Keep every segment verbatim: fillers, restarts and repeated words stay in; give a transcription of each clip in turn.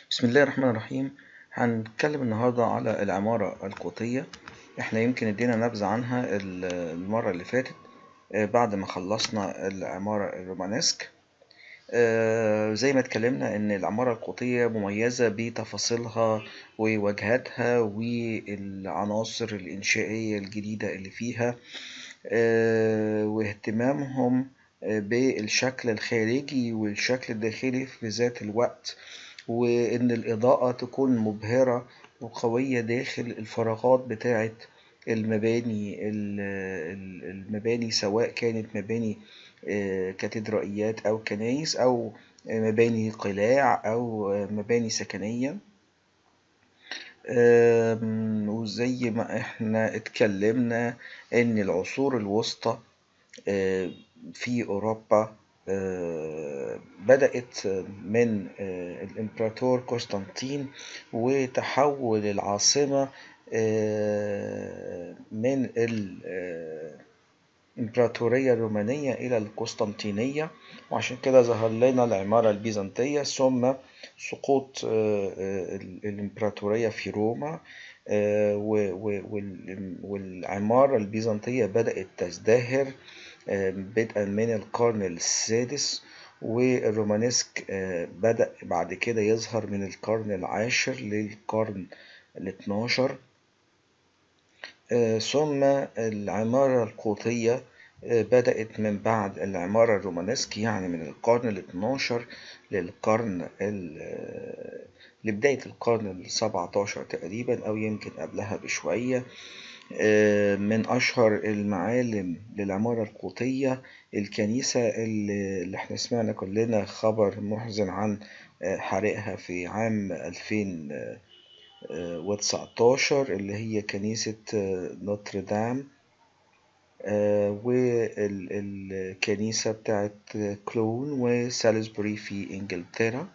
بسم الله الرحمن الرحيم. هنتكلم النهاردة على العمارة القوطية. احنا يمكن ادينا نبذة عنها ال- المرة اللي فاتت، آه، بعد ما خلصنا العمارة الرومانسك. آه، زي ما اتكلمنا ان العمارة القوطية مميزة بتفاصيلها وواجهاتها والعناصر الإنشائية الجديدة اللي فيها، آه، واهتمامهم آه، بالشكل الخارجي والشكل الداخلي في ذات الوقت، وإن الإضاءة تكون مبهرة وقوية داخل الفراغات بتاعة المباني المباني سواء كانت مباني آه، كاتدرائيات أو كنايس أو مباني قلاع أو مباني سكنية. آم، وزي ما احنا اتكلمنا ان العصور الوسطى آه، في أوروبا آه، بدأت من آه، الإمبراطور قسطنطين، وتحول العاصمة آه، من الإمبراطورية الرومانية إلى القسطنطينية، وعشان كده ظهر لنا العمارة البيزنطية، ثم سقوط آه، آه، الإمبراطورية في روما. آه، و- و- وال- والعمارة البيزنطية بدأت تزدهر آه، بدءا من القرن السادس، والرومانسك آه، بدأ بعد كده يظهر من القرن العاشر للقرن الاثناشر. آه، ثم العمارة القوطية آه، بدأت من بعد العمارة الرومانسك، يعني من القرن الاثناشر للقرن ال- آه، لبداية القرن السبعتاشر تقريبا، أو يمكن قبلها بشوية. آه، من أشهر المعالم للعمارة القوطية الكنيسة اللي اللي احنا سمعنا كلنا خبر محزن عن آه، حريقها في عام ألفين وتسعتاشر، اللي هي كنيسة آه، نوتردام، آه، والكنيسة بتاعت كلون وسالزبوري في إنجلترا.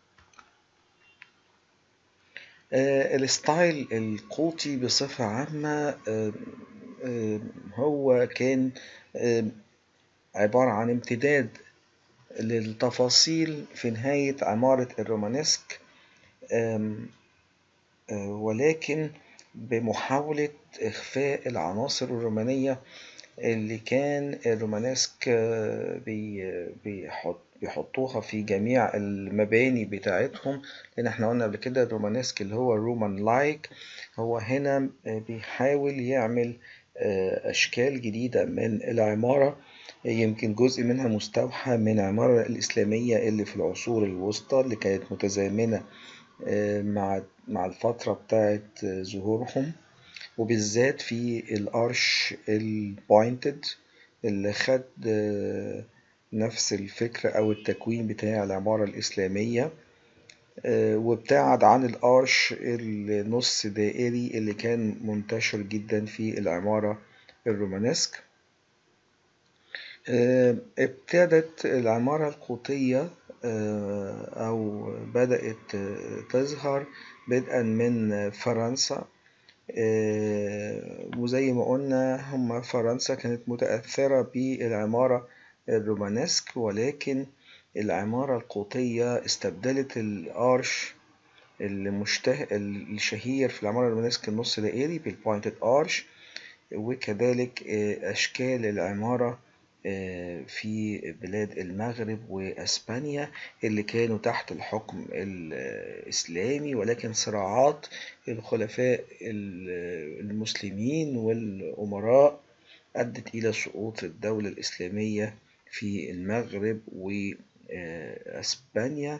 آه، الستايل القوطي بصفة عامة آه، آه، هو كان آه، عبارة عن امتداد للتفاصيل في نهاية عمارة الرومانسك، آم، آه، ولكن بمحاولة إخفاء العناصر الرومانية اللي كان الرومانسك آه، بي- بيحط بيحطوها في جميع المباني بتاعتهم. لأن احنا قلنا قبل كده الرومانسك اللي هو رومان لايك، هو هنا آه، بيحاول يعمل آه، أشكال جديدة من العمارة، يمكن جزء منها مستوحى من العمارة الإسلامية اللي في العصور الوسطى، اللي كانت متزامنة آه، مع مع الفترة بتاعت آه، ظهورهم، وبالذات في الارش البوينتد اللي خد آه، نفس الفكرة أو التكوين بتاع العمارة الإسلامية، آه، وابتعد عن الارش النص دائري اللي كان منتشر جدا في العمارة الرومانسك. آه، ابتدت العمارة القوطية آه، أو بدأت آه، تظهر بدءا من فرنسا. آه، وزي ما قلنا هم فرنسا كانت متأثرة بالعمارة الرومانسك، ولكن العمارة القوطية استبدلت الأرش المشته... الشهير في العمارة الرومانسك النص دائري بالبوينتد أرش، وكذلك آه، أشكال العمارة آه، في بلاد المغرب وأسبانيا اللي كانوا تحت الحكم الإسلامي، ولكن صراعات الخلفاء المسلمين والأمراء أدت إلى سقوط الدولة الإسلامية في المغرب وأسبانيا.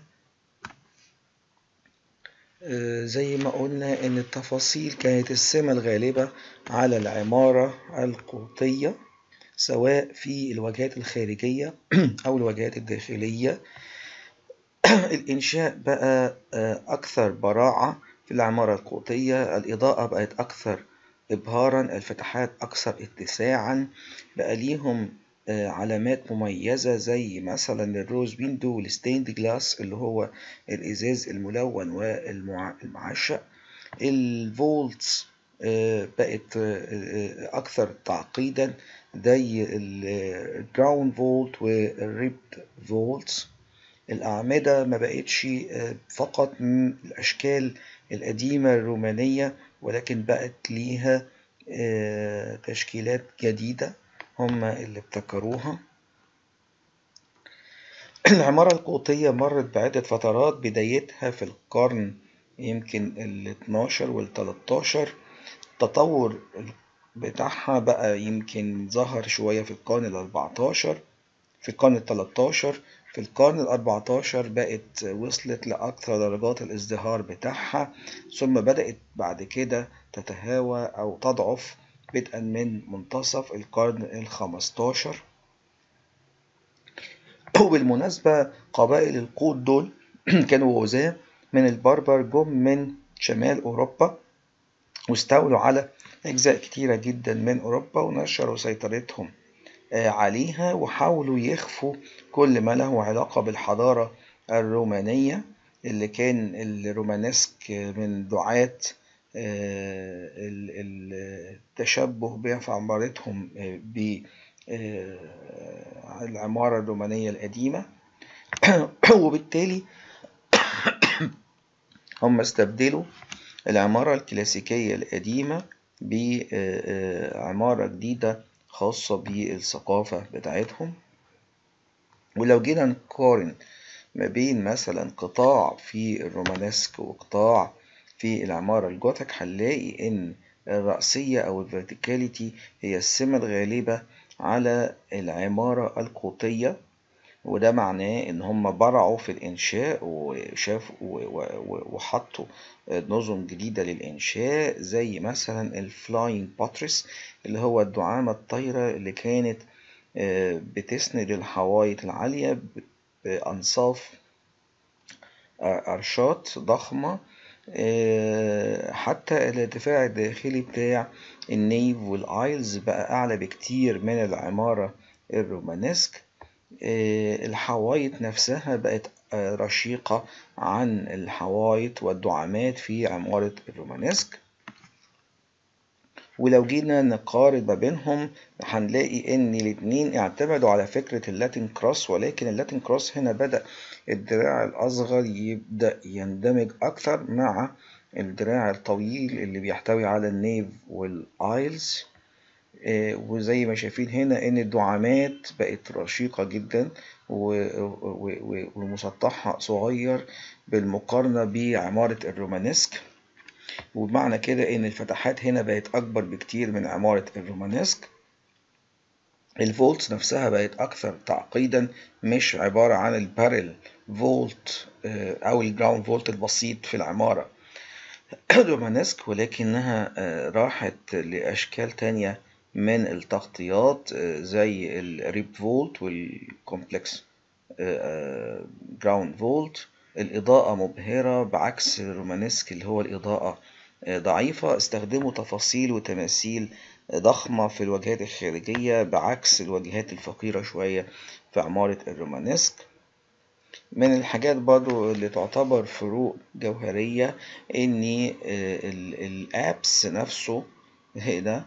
آه، زي ما قلنا إن التفاصيل كانت السمة الغالبة على العمارة القوطية، سواء في الواجهات الخارجية أو الواجهات الداخلية. الإنشاء بقى آه، أكثر براعة في العمارة القوطية، الإضاءة بقت أكثر إبهارا، الفتحات أكثر اتساعا، بقى ليهم آه، علامات مميزة زي مثلا الروز ويندو والستيند جلاس اللي هو الإزاز الملون والمعشق. الفولتس آه، بقت آه، أكثر تعقيدا زي الجراوند فولت والريبد فولتس. الأعمدة ما بقتش فقط من الأشكال القديمة الرومانية، ولكن بقت ليها تشكيلات جديدة هم اللي ابتكروها. العمارة القوطية مرت بعدة فترات، بدايتها في القرن يمكن ال اتناشر وال تلتاشر. التطور بتاعها بقى يمكن ظهر شوية في القرن ال اربعتاشر، في القرن ال تلتاشر. في القرن ال اربعتاشر بقت وصلت لأكثر درجات الازدهار بتاعها، ثم بدأت بعد كده تتهاوى أو تضعف بدءا من منتصف القرن ال خمستاشر. وبالمناسبة قبائل القوط دول كانوا غزاة من البربر، جم من شمال أوروبا واستولوا على أجزاء كتيرة جدا من أوروبا ونشروا سيطرتهم عليها، وحاولوا يخفوا كل ما له علاقة بالحضارة الرومانية اللي كان الرومانسك من دعاة التشبه بها في عمارتهم بالعمارة الرومانية القديمة. وبالتالي هم استبدلوا العمارة الكلاسيكية القديمة بعمارة جديدة خاصة بالثقافة بتاعتهم. ولو جينا نقارن ما بين مثلا قطاع في الرومانسك وقطاع في العمارة الجوتيك، هنلاقي إن الرأسية أو الفيرتيكاليتي هي السمة الغالبة على العمارة القوطية، وده معناه إن هم برعوا في الإنشاء وشافوا وحطوا نظم جديدة للإنشاء، زي مثلا الفلاينج باتريس اللي هو الدعامة الطايرة اللي كانت بتسند الحوايط العالية بأنصاف أرشات ضخمة. حتى الارتفاع الداخلي بتاع النيف والآيلز بقى أعلى بكتير من العمارة الرومانسك. الحوايط نفسها بقت رشيقة عن الحوايط والدعامات في عمارة الرومانسك. ولو جينا نقارن ما بينهم هنلاقي ان الاتنين اعتمدوا على فكرة اللاتين كروس، ولكن اللاتين كروس هنا بدأ الدراع الأصغر يبدأ يندمج أكثر مع الدراع الطويل اللي بيحتوي على النيف والآيلز. وزي ما شايفين هنا ان الدعامات بقت رشيقة جدا ومسطحها صغير بالمقارنة بعمارة الرومانسك، وبمعنى كده ان الفتحات هنا بقت اكبر بكتير من عمارة الرومانسك. الفولتس نفسها بقت اكثر تعقيدا، مش عبارة عن البارل فولت او الجراوند فولت البسيط في العمارة الرومانسك، ولكنها راحت لاشكال تانية من التغطيات زي الريب فولت والكومبلكس جراوند فولت. الإضاءة مبهرة بعكس الرومانسك اللي هو الإضاءة ضعيفة. استخدموا تفاصيل وتماثيل ضخمة في الواجهات الخارجية بعكس الواجهات الفقيرة شوية في عمارة الرومانسك. من الحاجات برضو اللي تعتبر فروق جوهرية ان الابس نفسه هنا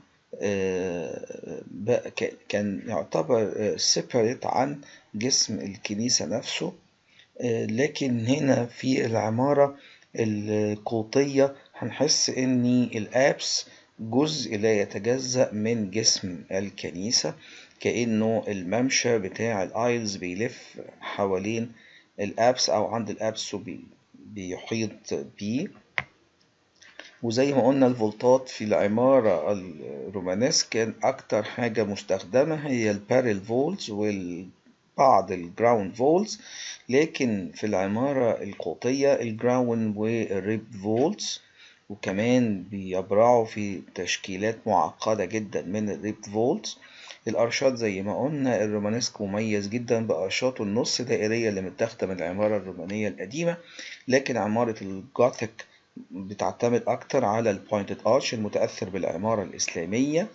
كان يعتبر سيبريت عن جسم الكنيسة نفسه، لكن هنا في العمارة القوطية هنحس ان الابس جزء لا يتجزأ من جسم الكنيسة، كأنه الممشى بتاع الايلز بيلف حوالين الابس او عند الابس بيحيط بيه. وزي ما قلنا الفولتات في العمارة الرومانسك كان اكتر حاجة مستخدمة هي البارل فولتس وبعض الجراوند فولتس، لكن في العمارة القوطية الجراوند والريب فولتس، وكمان بيبرعوا في تشكيلات معقدة جدا من الريب فولتس. الأرشات زي ما قلنا الرومانسك مميز جدا بأرشاته النص دائرية اللي متاخدة من العمارة الرومانية القديمة، لكن عمارة الجوثيك بتعتمد أكتر على البوينتد أرش المتأثر بالعمارة الإسلامية.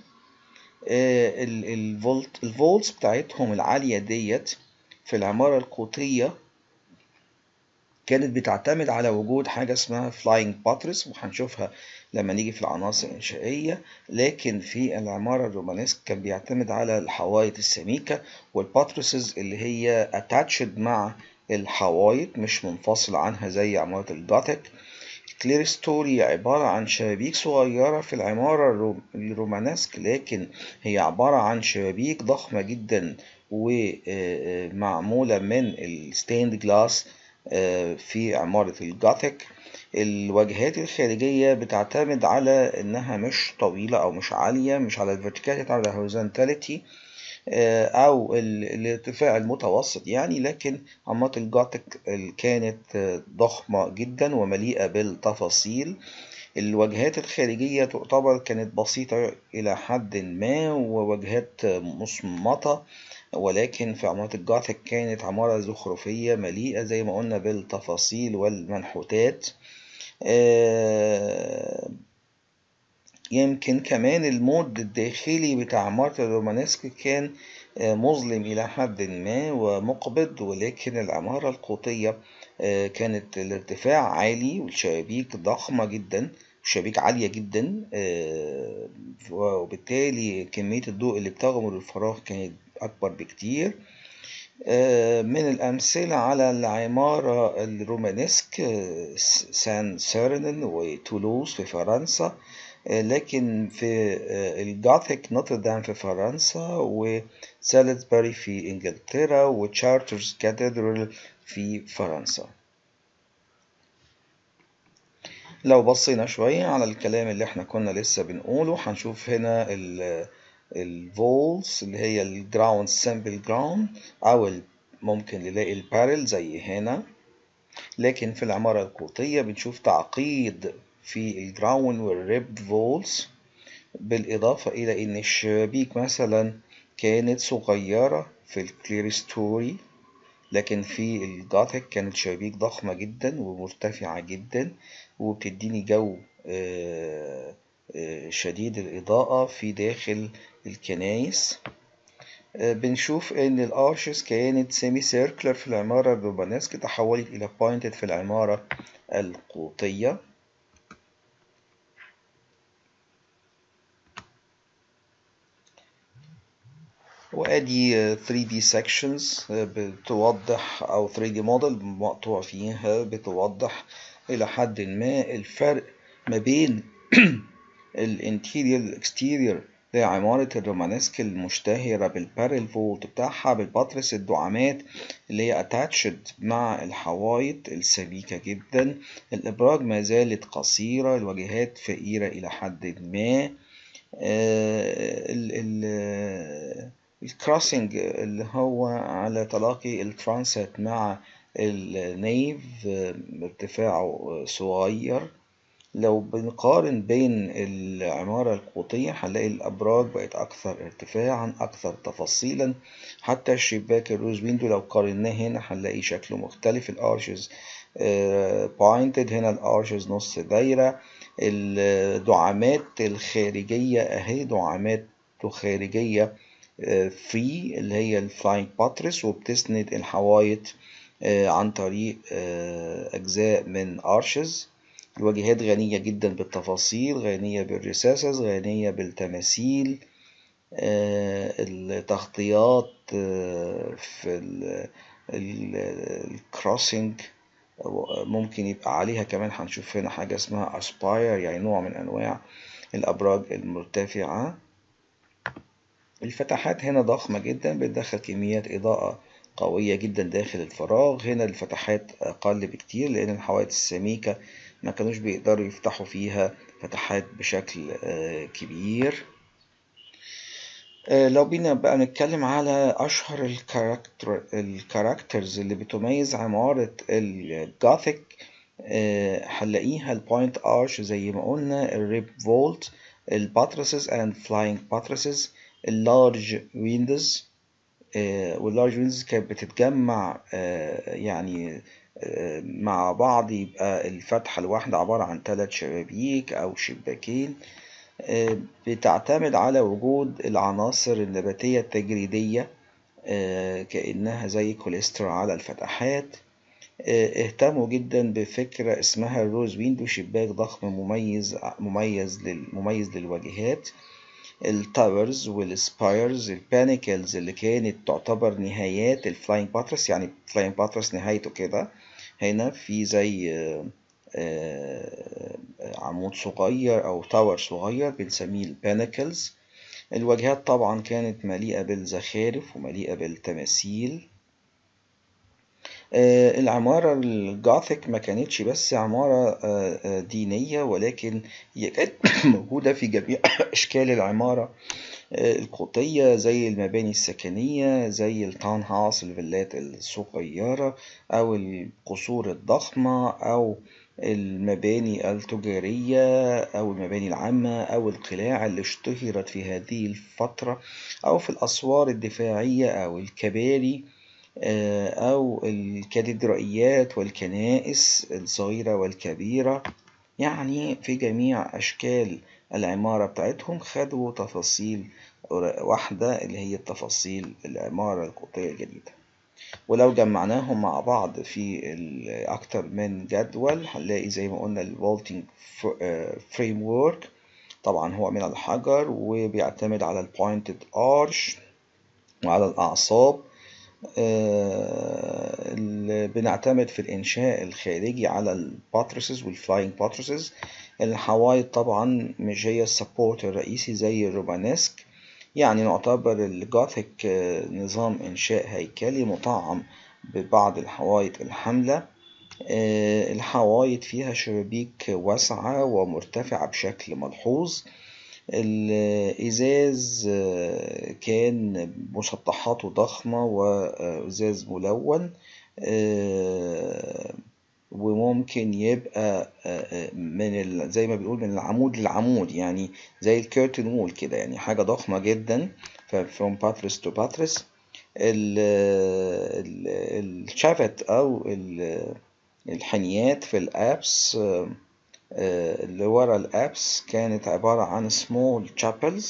الفولت الفولتس بتاعتهم العالية ديت في العمارة القوطية كانت بتعتمد على وجود حاجة اسمها فلاينج باتريس، وهنشوفها لما نيجي في العناصر الإنشائية. لكن في العمارة الرومانسك كان بيعتمد على الحوايط السميكة والباتريسز اللي هي اتاتشد مع الحوايط مش منفصل عنها زي عمارة الجوثيك. كليرستوري عبارة عن شبابيك صغيرة في العمارة الرومانسك، لكن هي عبارة عن شبابيك ضخمة جدا ومعمولة من الستيند جلاس في عمارة الجوثيك. الواجهات الخارجية بتعتمد على إنها مش طويلة أو مش عالية، مش على الفيرتيكاليتي، على الهوريزونتاليتي أو الارتفاع المتوسط يعني. لكن عمارة الجوثيك كانت ضخمة جدا ومليئة بالتفاصيل. الواجهات الخارجية تعتبر كانت بسيطة إلى حد ما وواجهات مصمتة، ولكن في عمارة الجوثيك كانت عمارة زخرفية مليئة زي ما قلنا بالتفاصيل والمنحوتات. يمكن كمان المود الداخلي بتاع عمارة الرومانسك كان مظلم إلى حد ما ومقبض، ولكن العمارة القوطية كانت الارتفاع عالي والشبابيك ضخمة جدا، شبابيك عالية جدا، وبالتالي كمية الضوء اللي بتغمر الفراغ كانت أكبر بكتير. من الأمثلة على العمارة الرومانسك سان سيرنين وتولوز في فرنسا، لكن في الجوثيك نوتردام في فرنسا، وسالزبوري في إنجلترا، وتشارترز كاثيدرال في فرنسا. لو بصينا شوية على الكلام اللي احنا كنا لسه بنقوله هنشوف هنا الفولز اللي هي الجراوند سمبل جراوند، أو ممكن نلاقي البارل زي هنا. لكن في العمارة القوطية بنشوف تعقيد في الجراوند والريبد فولز، بالإضافة إلى إن الشبابيك مثلا كانت صغيرة في الكليرستوري، لكن في الجوثيك كانت شبابيك ضخمة جدا ومرتفعة جدا وبتديني جو شديد الإضاءة في داخل الكنائس. بنشوف إن الأرشز كانت سيمي سيركلر في العمارة الرومانسك، تحولت إلى بوينتد في العمارة القوطية. وادي ثري دي sections بتوضح، او ثري دي model مقطوع فيها بتوضح الى حد ما الفرق ما بين الانتيريور والاكستيريور لعمارة الرومانسك المشتهرة بالبارل فولت بتاعها، بالباترس الدعامات اللي هي اتاتشد مع الحوايط السميكة جدا. الابراج ما زالت قصيرة، الواجهات فقيرة الى حد ما. ال ال الكروسنج اللي هو على تلاقي الترانسات مع النيف ارتفاعه صغير. لو بنقارن بين العمارة القوطية هنلاقي الأبراج بقت أكثر ارتفاعا، أكثر تفاصيلا. حتى الشباك الروز ويندو لو قارناه هنا هنلاقي شكله مختلف. الأرشز بوينتد، هنا الأرشز نص دايرة. الدعامات الخارجية أهي دعامات خارجية فري اللي هي الفلاينج باترس، وبتسند الحوايط عن طريق أجزاء من أرشز. الواجهات غنية جدا بالتفاصيل، غنية بالرساسس، غنية بالتماثيل. التغطيات في الكروسنج ممكن يبقى عليها كمان، هنشوف هنا حاجة اسمها أسباير، يعني نوع من أنواع الأبراج المرتفعة. الفتحات هنا ضخمة جدا، بتدخل كميات إضاءة قوية جدا داخل الفراغ. هنا الفتحات أقل بكتير لأن الحوايط السميكة ما كانوش بيقدروا يفتحوا فيها فتحات بشكل كبير. لو بينا بقى نتكلم على أشهر الكاركتر الكاركترز اللي بتميز عمارة الجوثيك، هنلاقيها البوينت أرش زي ما قلنا، الريب فولت، الباترسز اند فلاينج باترسز، اللارج ويندوز. واللارج ويندوز كانت بتتجمع يعني مع بعض، يبقى الفتحة الواحدة عبارة عن ثلاث شبابيك أو شباكين. بتعتمد على وجود العناصر النباتية التجريدية كأنها زي كوليسترول على الفتحات. اهتموا جدا بفكرة اسمها الروز ويندو، شباك ضخم مميز مميز لل مميز للواجهات. التاورز والسبايرز، البانيكلز اللي كانت تعتبر نهايات الفلاينج باترس، يعني الفلاينج باترس نهايته كده هنا في زي عمود صغير أو تاور صغير بنسميه البانيكلز. الواجهات طبعا كانت مليئة بالزخارف ومليئة بالتماثيل. العمارة الجاثيك ما كانتش بس عمارة دينية، ولكن هي كانت موجودة في جميع أشكال العمارة القوطية، زي المباني السكنية، زي التاون هاوس الفيلات الصغيرة، أو القصور الضخمة، أو المباني التجارية، أو المباني العامة، أو القلاع اللي اشتهرت في هذه الفترة، أو في الأسوار الدفاعية، أو الكباري، أو الكاتدرائيات والكنائس الصغيرة والكبيرة. يعني في جميع أشكال العمارة بتاعتهم خدوا تفاصيل واحدة اللي هي تفاصيل العمارة القوطية الجديدة. ولو جمعناهم مع بعض في أكتر من جدول هنلاقي زي ما قلنا الفولتنج فريم وورك، طبعا هو من الحجر وبيعتمد على البوينتد ارش وعلى الأعصاب. آه بنعتمد في الإنشاء الخارجي على الباترسز والفلاينج باترسز. الحوايط طبعا مش هي السبورت الرئيسي زي الرومانسك، يعني نعتبر الجوثيك آه نظام إنشاء هيكلي مطعم ببعض الحوايط الحاملة. آه الحوايط فيها شبابيك واسعة ومرتفعة بشكل ملحوظ. الإزاز كان مسطحاته ضخمة وإزاز ملون، وممكن يبقى من زي ما بنقول من العمود للعمود، يعني زي الكيرتن وول كده، يعني حاجة ضخمة جدا. from buttress to buttress. الشافت أو الحنيات في الأبس اللي ورا الأبس كانت عبارة عن small chapels،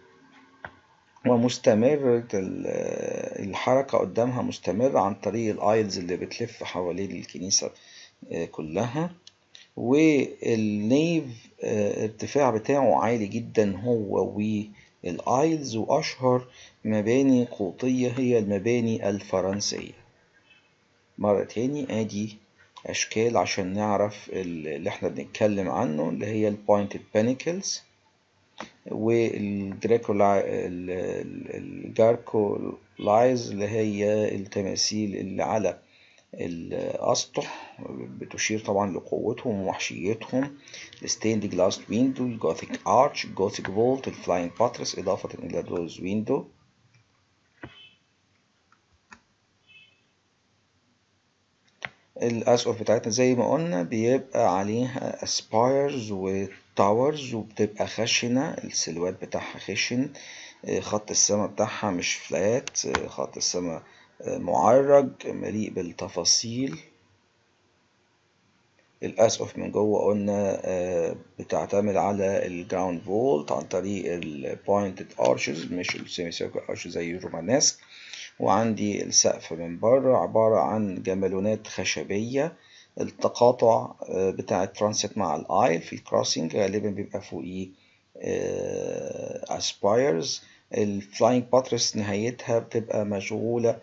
ومستمر الحركة قدامها مستمرة عن طريق الآيلز اللي بتلف حوالين الكنيسة كلها. والنيف ارتفاع بتاعه عالي جدا هو والآيلز، وأشهر مباني قوطية هي المباني الفرنسية. مرة تاني ادي أشكال عشان نعرف اللي احنا بنتكلم عنه، اللي هي البوينتد بانيكلز والجاركولايز اللي هي التماثيل اللي على الأسطح، بتشير طبعا لقوتهم ووحشيتهم. الستيند جلاس ويندو، الجوثيك ارش، الجوثيك فولت، الفلاينج باترس، إضافة إلى الروز ويندو. الأسقف بتاعتنا زي ما قلنا بيبقى عليها اسبايرز وتاورز، وبتبقى خشنة، السلوات بتاعها خشن، خط السماء بتاعها مش فلات، خط السماء معرج مليء بالتفاصيل. الأسقف من جوه قلنا بتعتمد على الجراوند فولت عن طريق البوينتد ارشز مش السيمي سيركل ارش زي الرومانسك. وعندي السقف من بره عبارة عن جمالونات خشبية. التقاطع بتاع الترانسيت مع الايل في الكروسنج غالبا بيبقى فوقيه اسبايرز. الفلاينج باترس نهايتها بتبقى مشغولة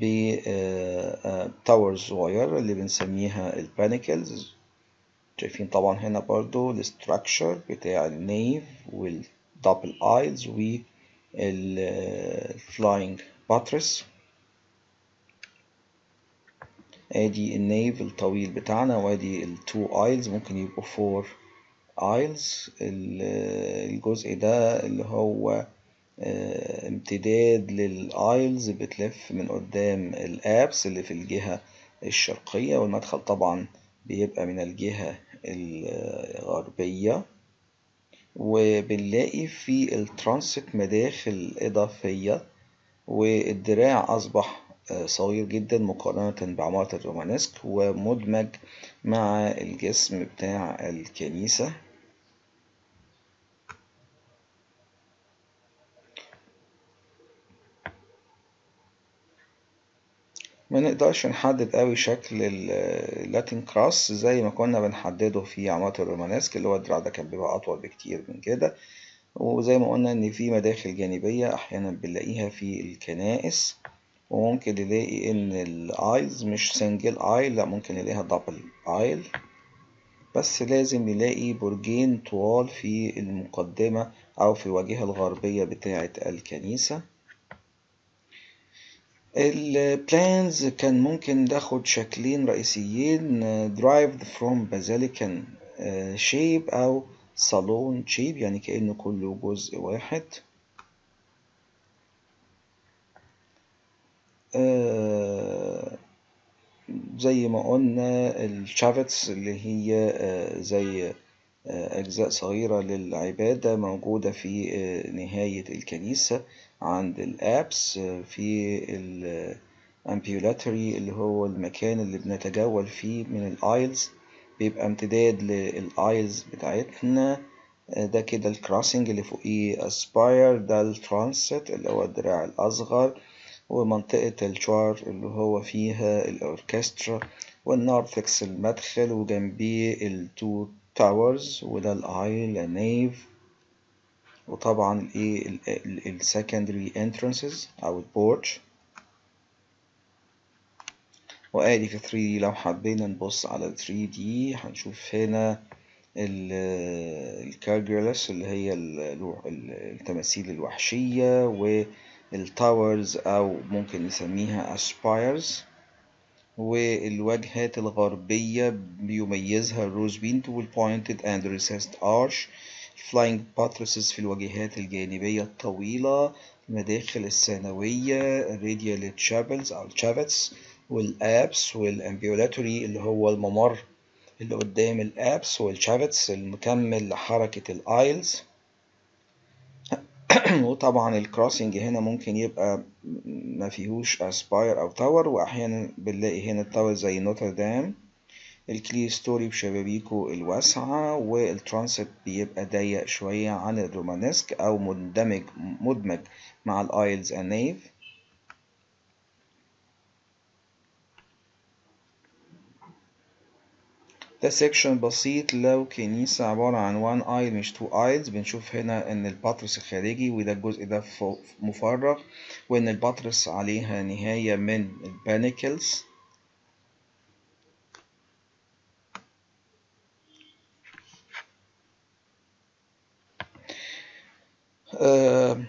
بتاورز صغيرة اللي بنسميها البانيكلز. شايفين طبعا هنا برضو الاستراكشر بتاع النيف والدبل ايلز والفلاينج باترس. ادي النيف الطويل بتاعنا، وادي التو ايلز ممكن يبقوا فور ايلز. الجزء ده اللي هو امتداد للايلز بتلف من قدام الابس اللي في الجهة الشرقية، والمدخل طبعا بيبقى من الجهة الغربية. وبنلاقي في الترانسيت مداخل إضافية، والدراع أصبح صغير جدا مقارنة بعمارة الرومانسك ومدمج مع الجسم بتاع الكنيسة. ما نقدرش نحدد قوي شكل اللاتين كراس زي ما كنا بنحدده في عمارة الرومانسك، اللي هو الدراع ده كان بيبقى أطول بكتير من كده. وزي ما قلنا إن في مداخل جانبية أحيانا بنلاقيها في الكنائس، وممكن نلاقي إن الآيلز مش سنجل آيل، لأ ممكن نلاقيها دبل آيل، بس لازم نلاقي برجين طوال في المقدمة أو في الواجهة الغربية بتاعة الكنيسة. البلانز كان ممكن ناخد شكلين رئيسيين، derived from basilican shape أو صالون shape، يعني كأنه كله جزء واحد. زي ما قلنا الشافيتس اللي هي زي أجزاء صغيرة للعبادة موجودة في نهاية الكنيسة عند الأبس. في الأمبيولاتوري اللي هو المكان اللي بنتجول فيه من الآيلز، بيبقى امتداد للآيلز بتاعتنا. ده كده الكراسنج اللي فوقيه أسباير، ده الترانست اللي هو الدراع الأصغر، ومنطقة الشوار اللي هو فيها الأوركسترا، والنارثكس المدخل، وجنبيه التو تاورز، وده الآيل نيف، وطبعا الايه السكندري انترانسز أو البورش. وآدي في ثري دي لو حبينا نبص على ثري دي هنشوف هنا الكارجرلس اللي هي التماثيل الوحشية، والتاورز أو ممكن نسميها أسبايرز، والواجهات الغربية بيميزها الروز بينت والبوينتد اند ريسيست ارش. الفلاينج باترسز في الواجهات الجانبية الطويلة، المداخل الثانوية، الراديال تشابلز أو الشافيتس، والابس، والامبيولاتوري اللي هو الممر اللي قدام الابس، والشافيتس المكمل لحركة الايلز. وطبعا الكروسنج هنا ممكن يبقى ما فيهوش اسباير او تاور، واحيانا بنلاقي هنا التاور زي نوتردام. الكليستوري بشبابيكه الواسعة، والترانسيت بيبقى ضيق شوية عن الرومانسك او مندمج مدمج مع الايلز النيف. ده سيكشن بسيط لو كنيسة عبارة عن وان ايل مش تو ايلز. بنشوف هنا ان الباترس الخارجي، وده الجزء ده مفرغ، وان الباترس عليها نهاية من البانيكلز. آه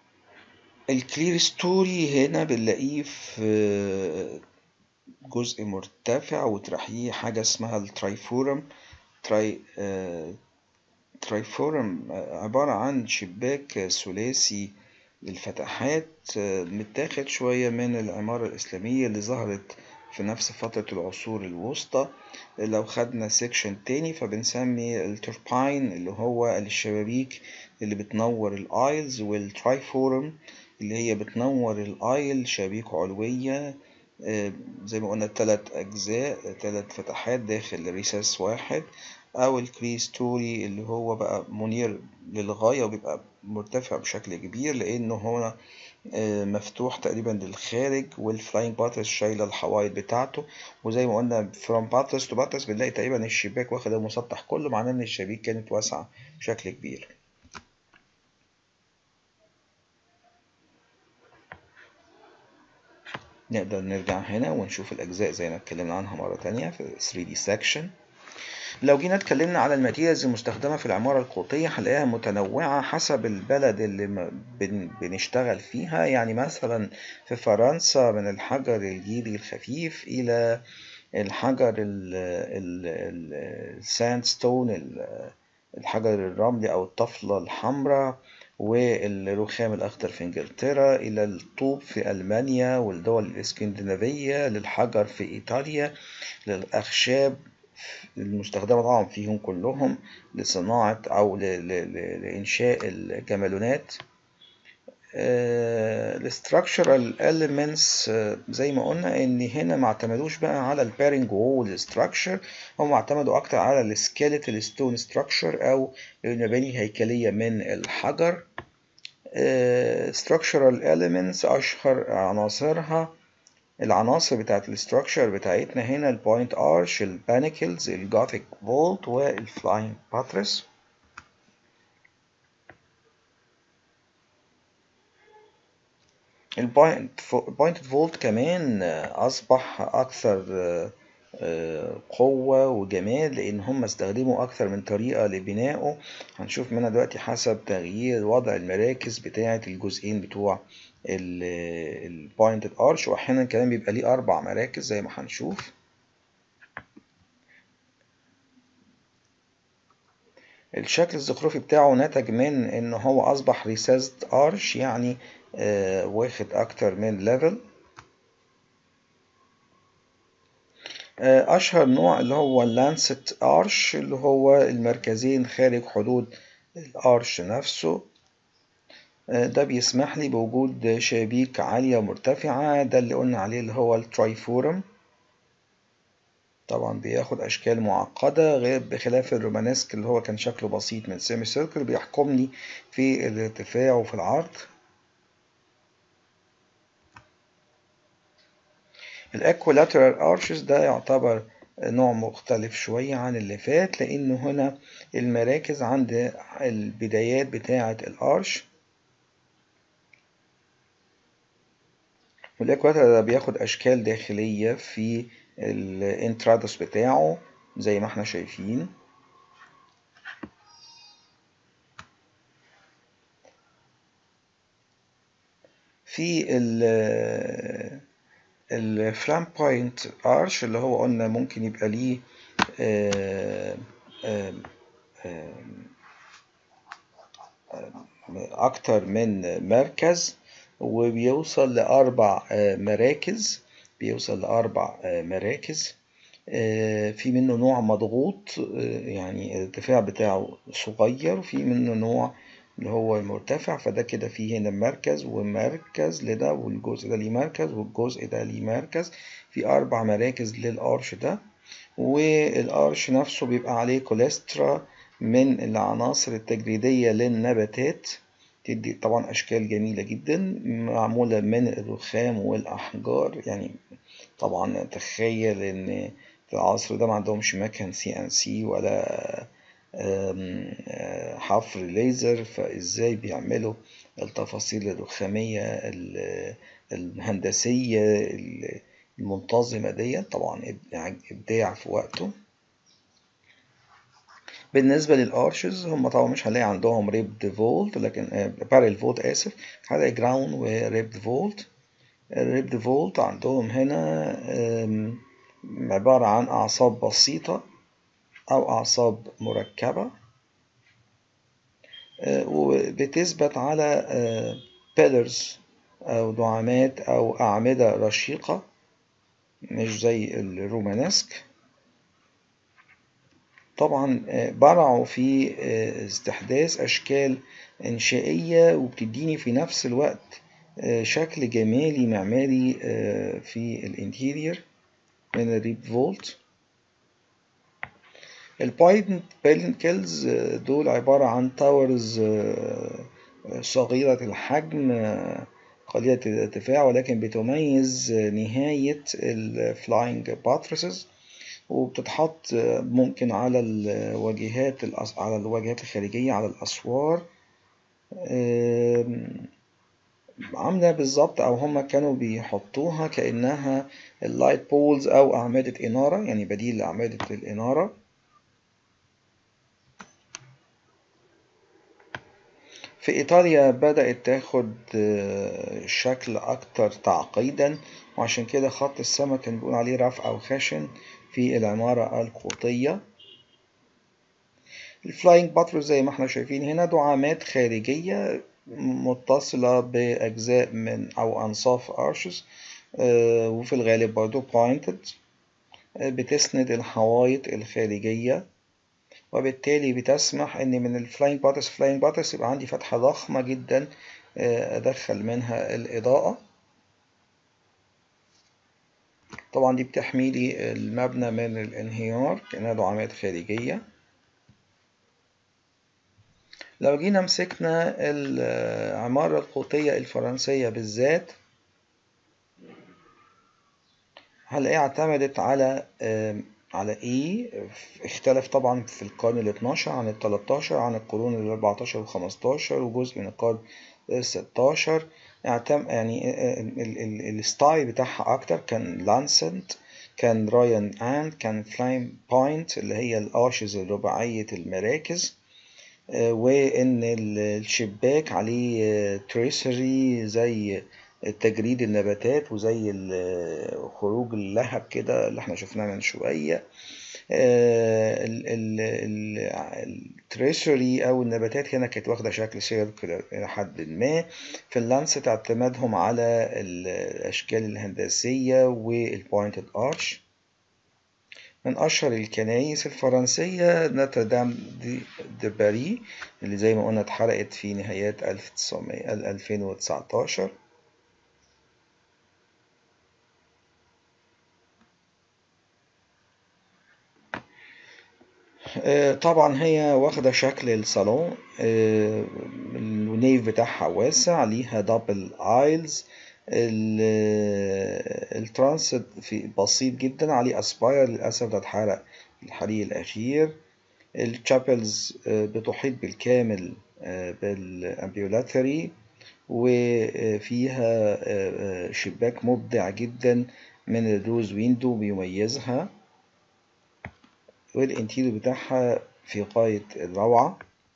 الكليرستوري هنا بنلاقيه في جزء مرتفع، وترحيه حاجة اسمها الترايفورم. تراي آه ترايفورم عبارة عن شباك ثلاثي الفتحات، متاخد شوية من العمارة الإسلامية اللي ظهرت في نفس فترة العصور الوسطى. لو خدنا سيكشن تاني فبنسمي التورباين اللي هو الشبابيك اللي بتنور الآيلز، والترايفورم اللي هي بتنور الآيل شبابيك علوية. زي ما قلنا تلات أجزاء، تلات فتحات داخل ريساس واحد. أو الكريستوري اللي هو بقى منير للغاية، وبيبقى مرتفع بشكل كبير لأنه هو مفتوح تقريبا للخارج، والفلاينج باترس شايلة الحوايط بتاعته. وزي ما قلنا from باترس to باترس بنلاقي تقريبا الشباك واخد المسطح كله، معناه إن الشبابيك كانت واسعة بشكل كبير. نقدر نرجع هنا ونشوف الأجزاء زي ما اتكلمنا عنها مرة تانية في ثري دي section. لو جينا اتكلمنا على الماتيريالز المستخدمة في العمارة القوطية هنلاقيها متنوعة حسب البلد اللي بن بنشتغل فيها. يعني مثلا في فرنسا من الحجر الجيري الخفيف إلى الحجر الساندستون، الحجر الرملي أو الطفلة الحمراء، والرخام الأخضر في إنجلترا، إلى الطوب في ألمانيا والدول الإسكندنافية، للحجر في إيطاليا، للأخشاب المستخدمة طبعا فيهم كلهم لصناعة أو لإنشاء الجمالونات. الستراكشرال elements زي ما قلنا إن هنا ما اعتمدوش بقى على البيرنج وول ستراكشر، هم اعتمدوا أكتر على السكيلتال ستون ستراكشر أو المباني هيكلية من الحجر. structural elements أشهر عناصرها العناصر بتاعت الستراكشر بتاعتنا هنا البوينت ارش، البانيكلز، الجوثيك فولت، والفلاينج باترس. البوينتد فولت كمان أصبح أكثر قوة وجمال، لأن هم استخدموا أكثر من طريقة لبنائه. هنشوف منها دلوقتي حسب تغيير وضع المراكز بتاعة الجزئين بتوع البوينتد ارش، وأحيانا كمان بيبقى ليه أربع مراكز زي ما هنشوف. الشكل الزخرفي بتاعه نتج من إن هو أصبح ريسيزد ارش، يعني آه واخد أكتر من ليفل. أشهر نوع اللي هو اللانست أرش، اللي هو المركزين خارج حدود الأرش نفسه. ده بيسمح لي بوجود شبابيك عالية مرتفعة، ده اللي قلنا عليه اللي هو الترايفورم. طبعا بياخد أشكال معقدة غير بخلاف الرومانسك اللي هو كان شكله بسيط من سيمي سيركل، بيحكمني في الارتفاع وفي العرض. الاكولاترال ارشز ده يعتبر نوع مختلف شوية عن اللي فات، لأنه هنا المراكز عند البدايات بتاعة الارش. والاكواتر ده بياخد أشكال داخلية في الانترادوس بتاعه زي ما احنا شايفين. في ال الفلام بوينت ارش اللي هو قلنا ممكن يبقى ليه آه، آه، آه، أكتر من مركز، وبيوصل لأربع مراكز بيوصل لأربع مراكز. في منه نوع مضغوط، يعني الارتفاع بتاعه صغير، وفي منه نوع اللي هو مرتفع، فده كده فيه هنا مركز ومركز لده، والجزء ده ليه مركز والجزء ده ليه مركز. في أربع مراكز للأرش ده. والأرش نفسه بيبقى عليه كوليسترا من العناصر التجريدية للنباتات، تدي طبعا أشكال جميلة جدا معمولة من الرخام والأحجار. يعني طبعا تخيل إن في العصر ده ما عندهمش مكن سي ان سي ولا حفر ليزر، فإزاي بيعملوا التفاصيل الرخامية الهندسية المنتظمة دي؟ طبعا إبداع في وقته. بالنسبة للارشز هم طبعا مش هنلاقي عندهم ريبد فولت، لكن بارل فولت اسف، هنلاقي جراوند وريبد فولت. الريبد فولت عندهم هنا عبارة عن أعصاب بسيطة أو أعصاب مركبة، وبتثبت على بيلرز أو دعامات أو أعمدة رشيقة، مش زي الرومانسك. طبعا برعوا في استحداث أشكال إنشائية وبتديني في نفس الوقت شكل جمالي معماري في الانتيرير من الريب فولت. الباينت بيلنكلز دول عبارة عن تاورز صغيرة الحجم قليلة الارتفاع، ولكن بتميز نهاية الفلاينج باترسز، وبتتحط ممكن على الواجهات على الواجهات الخارجية على الأسوار، عاملة بالظبط أو هما كانوا بيحطوها كأنها اللايت بولز أو أعمدة إنارة، يعني بديل لأعمدة الإنارة. في إيطاليا بدأت تاخد شكل أكتر تعقيدا، وعشان كده خط السماء كان بيقول عليه رف أو خشن في العمارة القوطية. الفلاينج باترز زي ما احنا شايفين هنا دعامات خارجية متصلة بأجزاء من أو أنصاف أرشز، وفي الغالب برضو بوينتد، بتسند الحوايط الخارجية، وبالتالي بتسمح ان من الفلاينج باترز فلاينج باترز يبقى عندي فتحة ضخمة جدا ادخل منها الاضاءة. طبعا دي بتحمي لي المبنى من الانهيار كأنها دعامات خارجية. لو جينا مسكنا العمارة القوطية الفرنسية بالذات، هنلاقيها اعتمدت على على ايه؟ اختلف طبعا في القرن الاثناشر عن التلتاشر عن القرون الاربعتاشر والخمستاشر وجزء من القرن الستاشر. اعتم يعني الستايل بتاعها اكتر كان لانسنت، كان رايان اند، كان فلاين بوينت اللي هي الارشز الرباعية المراكز، آه، وان الشباك عليه تريسري زي تجريد النباتات وزي ال- خروج اللهب كده اللي احنا شفناه من شوية. التريسري او النباتات هنا كانت واخده شكل سيركل الى حد ما. في اللانست اعتمادهم على الاشكال الهندسيه والبوينتد ارش. من اشهر الكنائس الفرنسيه نوتردام دي, دي باري اللي زي ما قلنا اتحرقت في نهايات ألف وتسعمية ألفين وتسعتاشر. آه، طبعا هي واخدة شكل الصالون، آه، النيف بتاعها واسع، ليها دبل ايلز. الترانسيت في بسيط جدا، عليه اسباير للأسف ده اتحرق الحريق الأخير. الشابلز بتحيط بالكامل بالامبيولاتري، وفيها شباك مبدع جدا من الروز ويندو بيميزها، والانتيريور بتاعها في غاية الروعة.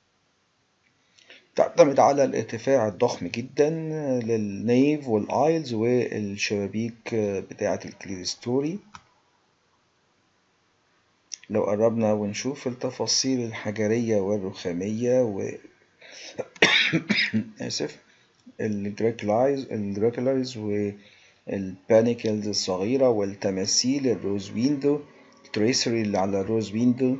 تعتمد على الارتفاع الضخم جدا للنيف والايلز والشبابيك بتاعة الكليرستوري. لو قربنا ونشوف التفاصيل الحجرية والرخامية و آسف الجراكلايز الجراكلايز والبانيكلز الصغيرة والتماثيل الروز ويندو، التريسري اللي على الروز ويندو.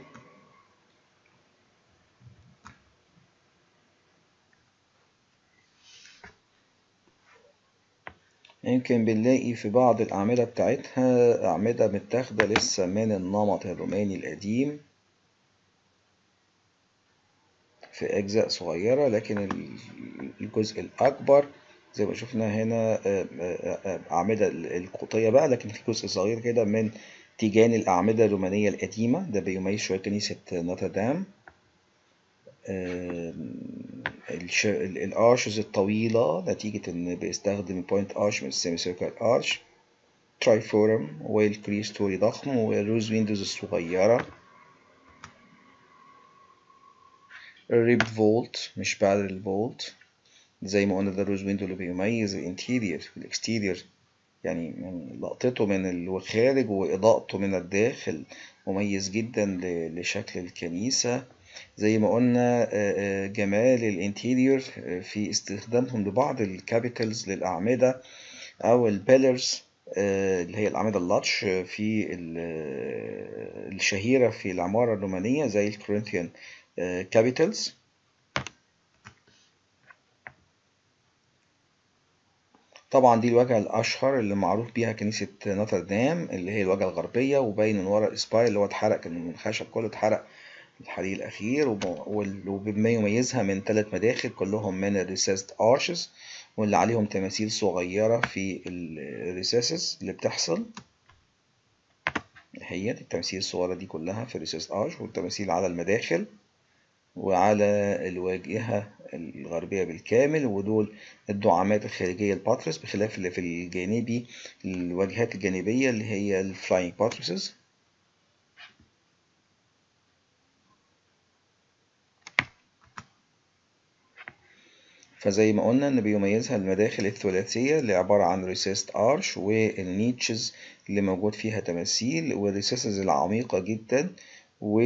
يمكن بنلاقي في بعض الأعمدة بتاعتها أعمدة متاخدة لسه من النمط الروماني القديم في أجزاء صغيرة، لكن الجزء الأكبر زي ما شفنا هنا أعمدة القوطية بقى، لكن في جزء صغير كده من تيجان الأعمدة الرومانية القديمة، ده بيميز شوية كنيسة نوتردام. الارشز الطويلة نتيجة إن بيستخدم بوينت ارش من السيمي سيركل ارش، ترايفورم والكريستوري ضخم، والروز ويندوز الصغيرة. الريب فولت مش بارل فولت زي ما قلنا، ده الروز ويندو اللي بيميز الانتيرير الاكستيرير، يعني من لقطته من الخارج وإضاءته من الداخل مميز جدا لشكل الكنيسة. زي ما قلنا جمال الانتيريور في استخدامهم لبعض الكابيتالز للأعمدة أو البيلرز اللي هي الأعمدة اللاتش في الشهيرة في العمارة الرومانية زي الكورنثيان كابيتالز. طبعا دي الواجهة الأشهر اللي معروف بيها كنيسة نوتردام اللي هي الواجهة الغربية، وباين من ورا الإسباير اللي هو اتحرق، كان من الخشب كله اتحرق الحريق الأخير، وبما يميزها من ثلاث مداخل كلهم من الريسيست أرشز، واللي عليهم تماثيل صغيرة في الريسيسز اللي بتحصل. هي التماثيل الصغيرة دي كلها في الريسيست أرش، والتماثيل على المداخل وعلى الواجهة الغربية بالكامل، ودول الدعامات الخارجية الباترس، بخلاف اللي في الجانبي الواجهات الجانبية اللي هي الفلاينج باترسز. فزي ما قلنا ان بيميزها المداخل الثلاثية اللي عبارة عن ريسيست ارش، والنيتشز اللي موجود فيها تماثيل، والريسيسز العميقة جدا، و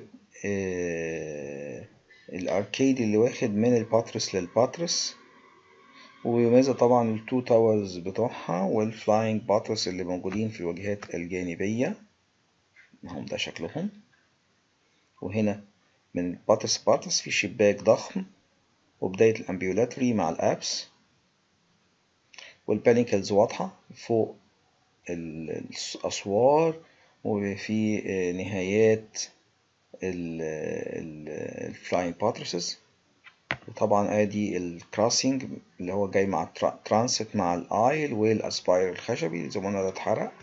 الاركيد اللي واخد من الباترس للباترس. وبيميزها طبعا التو تاورز بتوعها والفلاينج باترس اللي موجودين في الواجهات الجانبية، هم ده شكلهم. وهنا من باترس باترس في شباك ضخم، وبداية الأمبيولاتري مع الأبس، والبانيكلز واضحة فوق الأسوار وفي نهايات الفلاينج باترسز. وطبعا ادي الكراسنج اللي هو جاي مع الترانسيت مع الايل والاسباير الخشبي زي ما قلنا ده اتحرق.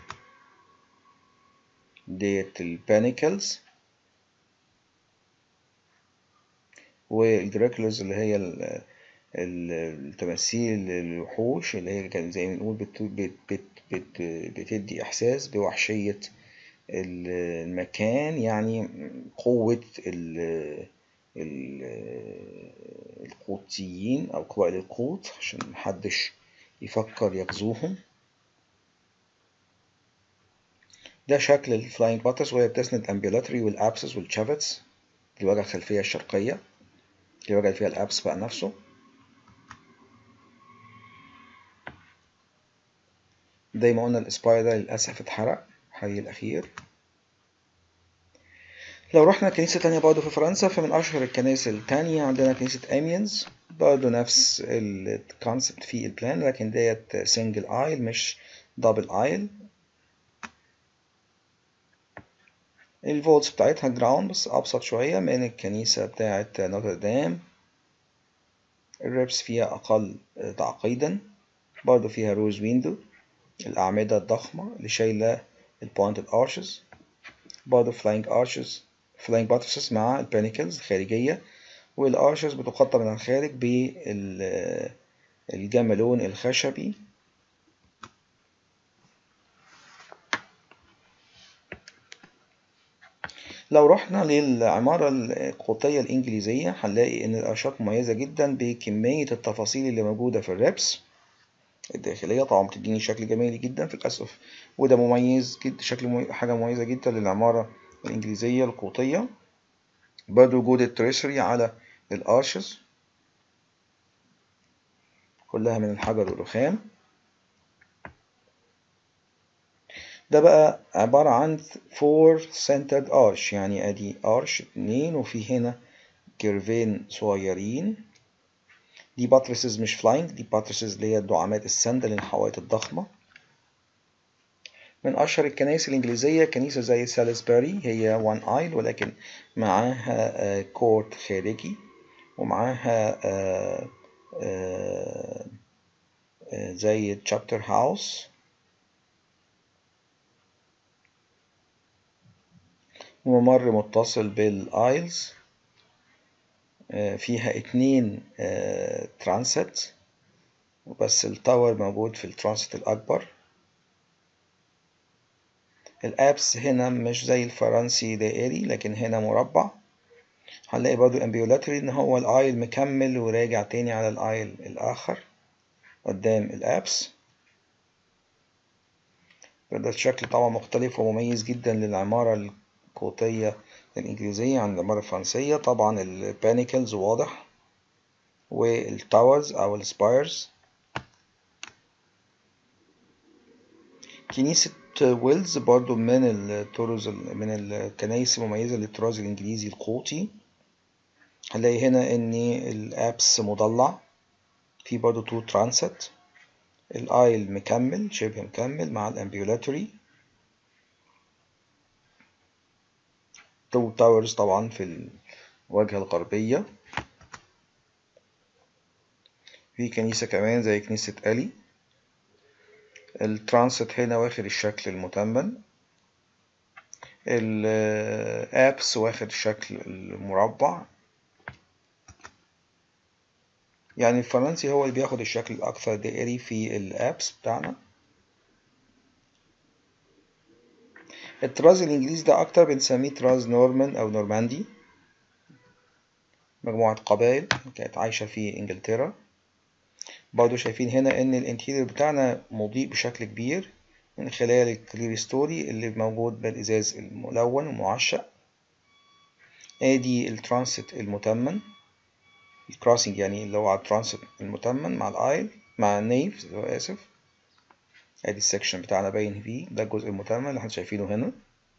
ديت البانيكلز والجراكلز اللي هي التماثيل الوحوش اللي هي كان زي ما نقول بت بت بت بت بتدي إحساس بوحشية المكان، يعني قوة القوطيين أو قبائل القوط عشان محدش يفكر يغزوهم. ده شكل الفلاينج باترز وهي بتسند الامبيولاتري والابسس والشافيتس. دي الواجهة الخلفية الشرقية، دي الواجهة اللي فيها الابس بقى نفسه. زي ما قلنا الاسباير ده للأسف اتحرق الحي الأخير. لو رحنا كنيسة تانية برضه في فرنسا، فمن أشهر الكنائس التانية عندنا كنيسة أميانز، برضه نفس الكونسبت في البلان، لكن ديت سنجل ايل مش دبل ايل. الفولتس بتاعتها جراوند بس أبسط شوية من الكنيسة بتاعة نوتردام. الريبس فيها أقل تعقيدا، برضه فيها روز ويندو، الأعمدة الضخمة اللي شايلة البوينتد أرشز، برضه فلاينج أرشز فلاينج باترسز مع البينيكلز الخارجية، والأرشز بتغطى من الخارج بالجملون الخشبي. لو رحنا للعمارة القوطية الإنجليزية هنلاقي إن الأرشات مميزة جدا بكمية التفاصيل اللي موجودة في الريبس الداخلية. طبعا بتديني شكل جمالي جدا في الأسقف، وده مميز جدا، شكل مميز، حاجة مميزة جدا للعمارة الإنجليزية القوطية. برضه وجود التريسري على الأرشز كلها من الحجر والرخام. ده بقى عبارة عن four centered arch، يعني ادي arch اتنين وفي هنا كيرفين صغيرين. دي باترسز مش فلاينج، دي باترسز اللي هي الدعامات السندل الحوائط الضخمة. من أشهر الكنائس الإنجليزية كنيسة زي ساليسبري، هي one aisle ولكن معاها كورت خارجي ومعاها زي تشابتر هاوس، وممر متصل بالايلز. فيها اتنين ترانست، بس التاور موجود في الترانست الأكبر. الابس هنا مش زي الفرنسي دائري، لكن هنا مربع. هنلاقي برضو الامبيولاتري ان هو الايل مكمل وراجع تاني على الايل الاخر قدام الابس. ده الشكل طبعا مختلف ومميز جدا للعمارة القوطية الإنجليزية عن العمارة الفرنسية. طبعا البانيكلز واضح والتاورز أو السبايرز. كنيسة ويلز برضو من الطرز من الكنائس المميزة للطراز الإنجليزي القوطي. هنلاقي هنا إن الأبس مضلع، في برضو تو ترانست، الآيل مكمل شبه مكمل مع الأمبيولاتوري، تو تاورز طبعا في الواجهة الغربية. في كنيسة كمان زي كنيسة ألي، الترانست هنا واخد الشكل المتمم، الابس واخد الشكل المربع. يعني الفرنسي هو اللي بياخد الشكل الأكثر دائري في الابس بتاعنا. الطراز الإنجليزي ده أكتر بنسميه طراز نورمان أو نورماندي، مجموعة قبائل كانت عايشة في إنجلترا. برضو شايفين هنا إن الانتيريور بتاعنا مضيء بشكل كبير من خلال الكليرستوري اللي موجود بالإزاز الملون ومعشق. ادي الترانست المتمم، الكراسنج يعني اللي هو على الترانست المتمم مع الايل مع النيف اسف. ادي السكشن بتاعنا باين فيه، ده الجزء المتمم اللي احنا شايفينه هنا.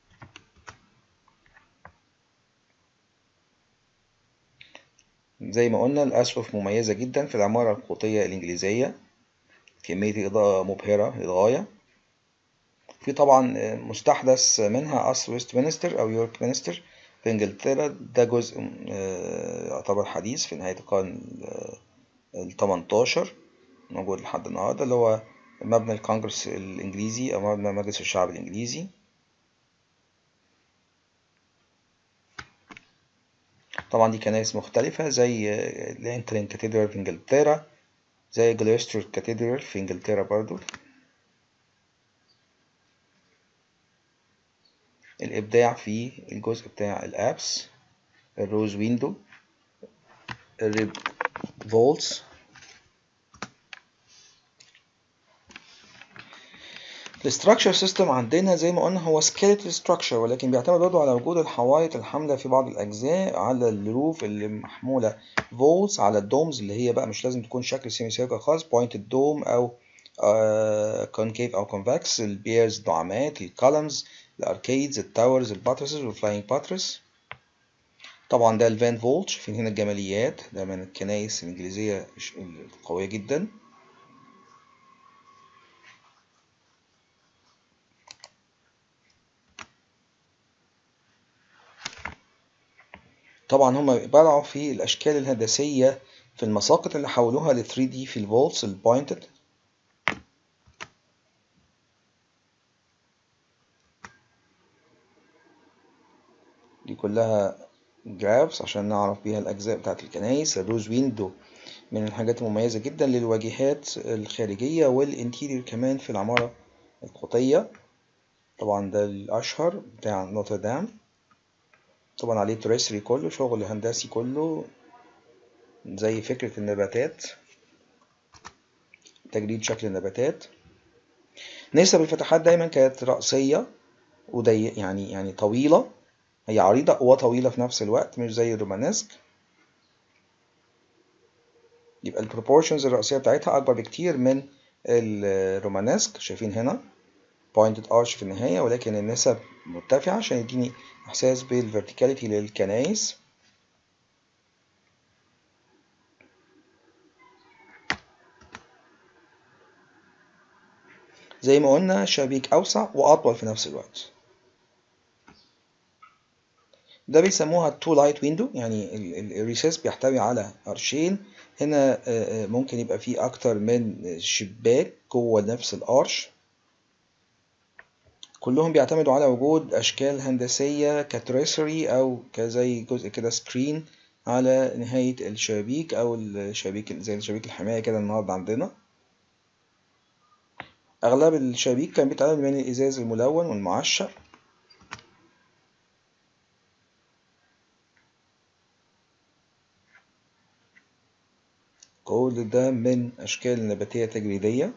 زي ما قلنا الاسقف مميزة جدا في العمارة القوطية الانجليزية، كمية اضاءة مبهرة للغاية. في طبعا مستحدث منها قصر ويستمنستر او يورك مينستر في انجلترا، ده جزء يعتبر حديث في نهاية القرن التمنتاشر موجود لحد النهاردة، اللي هو مبنى الكونجرس الإنجليزي أو مبنى مجلس الشعب الإنجليزي. طبعا دي كنائس مختلفة زي لانترين كاتيدرال في انجلترا، زي جلوستر كاتيدرال في انجلترا برضو. الإبداع في الجزء بتاع الأبس، الروز ويندو، الريب فولتس. الستراكشر سيستم عندنا زي ما قلنا هو سكيلتال ستراكشر، ولكن بيعتمد برضه على وجود الحوائط الحاملة في بعض الأجزاء، على الروف اللي محمولة فولتس، على الدومز اللي هي بقى مش لازم تكون شكل سيمي سيركل خالص، بوينتد دوم أو كونكيف أو كونفكس، البيرز الدعامات، الكولمز، الأركيدز، التاورز، الباترسز والفلاينج باترس. طبعا ده الفان فولت. شايفين هنا الجماليات، ده من الكنائس الإنجليزية القوية جدا. طبعا هم برعوا في الأشكال الهندسية في المساقط اللي حولوها ل ثري دي في الفولتس البوينتد. دي كلها جرافس عشان نعرف بيها الأجزاء بتاعت الكنائس. الروز ويندو من الحاجات المميزة جدا للواجهات الخارجية والانتيريور كمان في العمارة القوطية. طبعا ده الأشهر بتاع نوتردام، طبعا عليه تريسري كله، شغل هندسي كله زي فكرة النباتات، تجريد شكل النباتات. نسب الفتحات دايما كانت رأسية وضيق، يعني يعني طويلة، هي عريضة وطويلة في نفس الوقت، مش زي الرومانسك. يبقى البروبورشنز الرئيسية بتاعتها أكبر بكتير من الرومانسك. شايفين هنا pointed arch في النهاية، ولكن النسب مرتفعة عشان يديني إحساس بالفيرتيكاليتي للكنايس. زي ما قلنا شبابيك أوسع وأطول في نفس الوقت. ده بيسموها التو لايت ويندو، يعني الريسيس بيحتوي على أرشين. هنا ممكن يبقى فيه أكتر من شباك جوه نفس الأرش. كلهم بيعتمدوا على وجود أشكال هندسية كتريسري أو كزي جزء كده سكرين على نهاية الشبابيك، أو الشبابيك زي شبابيك الحماية كده النهاردة عندنا. أغلب الشبابيك كان بيتعمل من الإزاز الملون والمعشر. كل ده من أشكال نباتية تجريدية.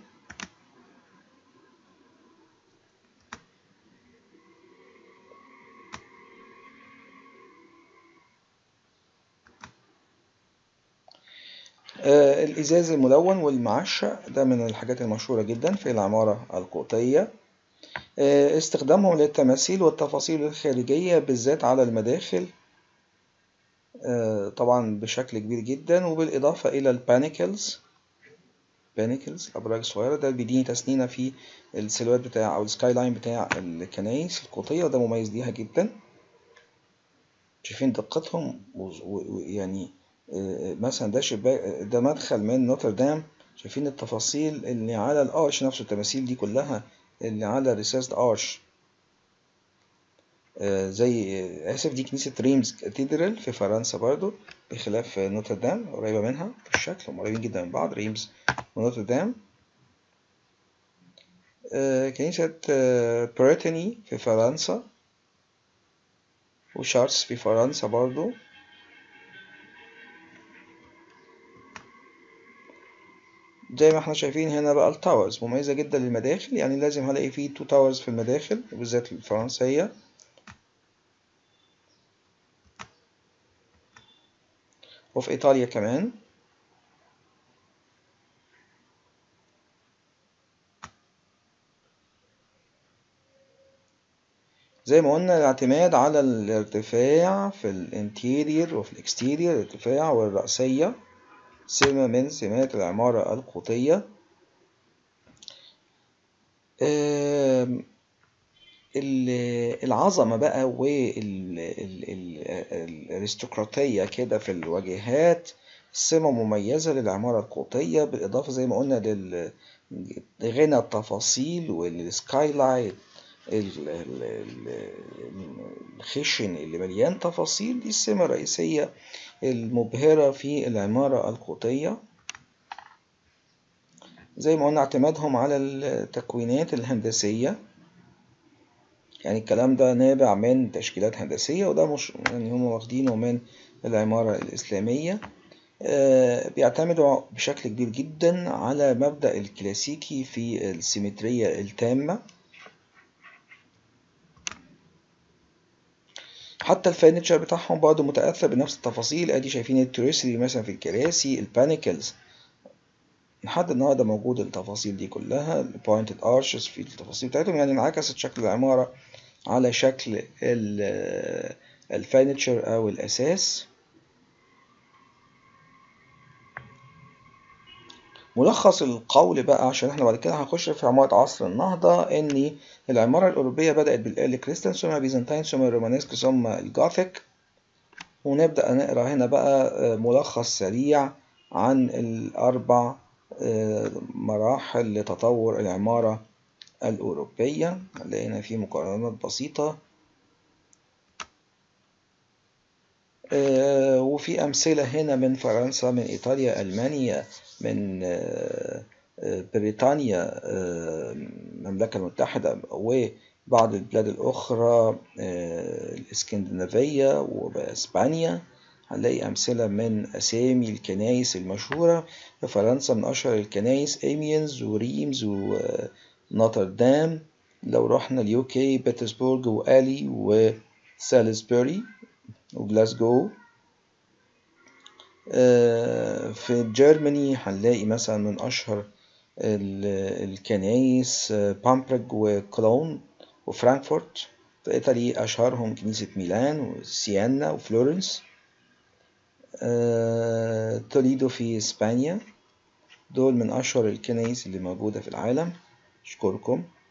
آه الإزاز الملون والمعشق ده من الحاجات المشهورة جدا في العمارة القوطية. آه استخدامهم للتماثيل والتفاصيل الخارجية بالذات على المداخل آه طبعا بشكل كبير جدا، وبالإضافة إلى البانيكلز. بانيكلز الأبراج الصغيرة، ده بيديني تسنينة في السيلوات بتاع أو السكاي لاين بتاع الكنايس القوطية، وده مميز ليها جدا. شايفين دقتهم ويعني مثلا ده شباك، ده مدخل من نوتردام. شايفين التفاصيل اللي على الارش نفسه، التماثيل دي كلها اللي على ريسيست ارش. زي اسف دي كنيسة ريمز كاتيدرال في فرنسا برضو، بخلاف نوتردام قريبة منها في الشكل، هم قريبين جدا من بعض ريمز ونوتردام. كنيسة بريتاني في فرنسا، وشارتس في فرنسا برضو. زي ما احنا شايفين هنا بقى التاورز مميزة جدا للمداخل، يعني لازم هلاقي فيه تو تاورز في المداخل بالذات الفرنسية. وفي إيطاليا كمان. زي ما قلنا الاعتماد على الارتفاع في الانتيرير وفي الاكستيرير، الارتفاع والرأسية سمة من سمات العمارة القوطية. العظمة بقى والارستقراطية كده في الواجهات سمة مميزة للعمارة القوطية، بالإضافة زي ما قلنا لغنى التفاصيل والسكاي لايت الخشن اللي مليان تفاصيل دي السمة الرئيسية المبهرة في العمارة القوطية. زي ما قلنا اعتمادهم على التكوينات الهندسية، يعني الكلام ده نابع من تشكيلات هندسية، وده مش يعني هم واخدينه من العمارة الإسلامية. بيعتمدوا بشكل كبير جدا على مبدأ الكلاسيكي في السيمترية التامة. حتى الفurniture بتاعهم برضه متأثر بنفس التفاصيل. ادي شايفين التريسري مثلا في الكراسي، البانيكلز لحد النهارده موجود التفاصيل دي كلها، البوينتد ارشز في التفاصيل بتاعتهم، يعني انعكست شكل العمارة على شكل الفurniture او الاساس. ملخص القول بقى، عشان احنا بعد كده هنخش في عمارة عصر النهضة، ان العمارة الأوروبية بدأت بالإيرلي كريستال ثم البيزنطين ثم الرومانسك ثم الجوثيك. ونبدأ نقرأ هنا بقى ملخص سريع عن الأربع مراحل لتطور العمارة الأوروبية. لقينا فيه مقارنات بسيطة، وفي أمثلة هنا من فرنسا، من إيطاليا، ألمانيا، من بريطانيا، المملكة المتحدة، وبعض البلاد الأخرى الإسكندنافية وإسبانيا. هنلاقي أمثلة من أسامي الكنائس المشهورة. في فرنسا من أشهر الكنائس إيمينز وريمز ونوتردام. لو رحنا اليوكي بيترسبورغ وآلي وسالزبوري وجلاسجو. في جيرماني هنلاقي مثلا من أشهر الكنائس بامبرج وكولون وفرانكفورت. في إيطاليا أشهرهم كنيسة ميلان وسيانا وفلورنس. توليدو في إسبانيا. دول من أشهر الكنائس اللي موجودة في العالم. أشكركم.